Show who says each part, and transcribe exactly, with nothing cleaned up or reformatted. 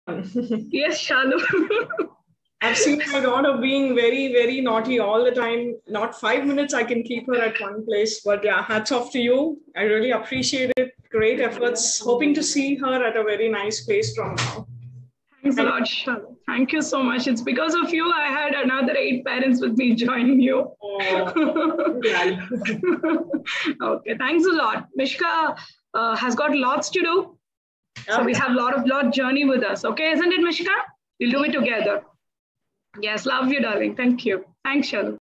Speaker 1: Yes, Shalu.
Speaker 2: I've seen my daughter being very, very naughty all the time. Not five minutes I can keep her at one place. But yeah, hats off to you. I really appreciate it. Great efforts. Hoping to see her at a very nice place from now.
Speaker 1: Thanks a lot, Shalu. Thank you so much. It's because of you I had another eight parents with me joining you.
Speaker 2: Oh,
Speaker 1: okay, thanks a lot. Mishka uh, has got lots to do. Yep. So we have a lot of lot journey with us. Okay, isn't it, Mishka? We'll do it together. Yes, love you, darling. Thank you. Thanks, Shalu.